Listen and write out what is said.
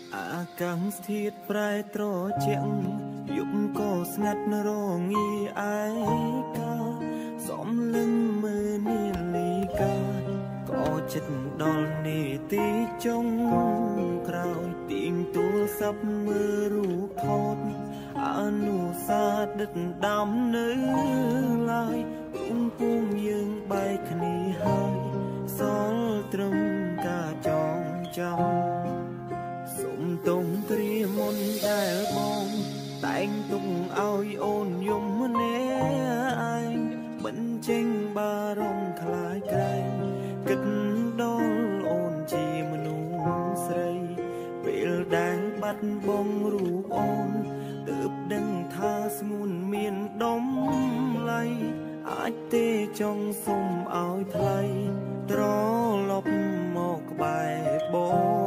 អាកាំងស្ថិតប្រែត្រជាក់យប់ក៏ស្ងាត់រងាឯកាសំលឹងមើលនាឡិកាក៏ចិត្តដល់នេតិចុងក្រោយទៀងទូលសັບមើលរូបថតអនុសាដិតដាំនៅឡើយពុំយើងបែកគ្នាហើយសល់ត្រឹមការចងចាំសុំទុំព្រាមុនដែលបងតែងទុកឲ្យអូនយំម្នាក់ឯងមិនចេញបារម្ភខ្លាចក្រែងគិតដល់អូនជាមនុស្សស្រីពេលដែលបាត់បង់រូបអូនទើបដឹងថាស្ងួនមានដំឡៃអាចទេចង់សុំឲ្យថ្លៃត្រឡប់មកក្បែរបង